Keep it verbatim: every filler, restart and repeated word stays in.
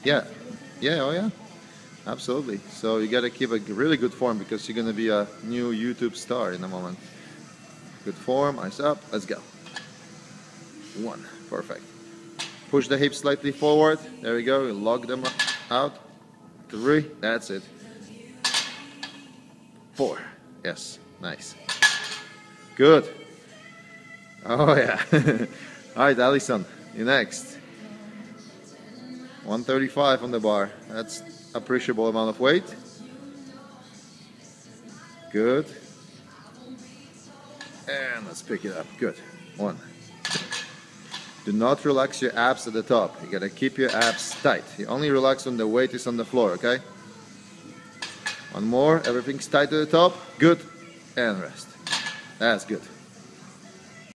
Yeah, yeah, oh yeah, absolutely. So you gotta keep a really good form because you're gonna be a new YouTube star in a moment. Good form, eyes up, let's go. One, perfect. Push the hips slightly forward. There we go. Lock them out. Three. That's it. Four. Yes. Nice. Good. Oh yeah. All right, Allison. You next. one thirty-five on the bar. That's appreciable amount of weight. Good. And let's pick it up. Good. One. Do not relax your abs at the top. You gotta keep your abs tight. You only relax when the weight is on the floor, okay? One more. Everything's tight at the top. Good. And rest. That's good.